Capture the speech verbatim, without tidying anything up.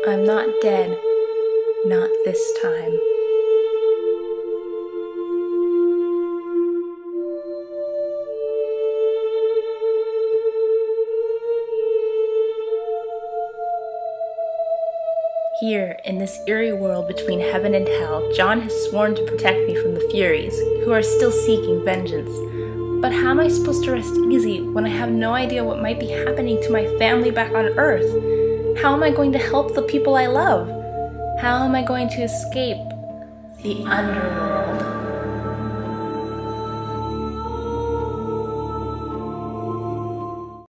I'm not dead. Not this time. Here, in this eerie world between heaven and hell, John has sworn to protect me from the Furies, who are still seeking vengeance. But how am I supposed to rest easy when I have no idea what might be happening to my family back on Earth? How am I going to help the people I love? How am I going to escape the Underworld?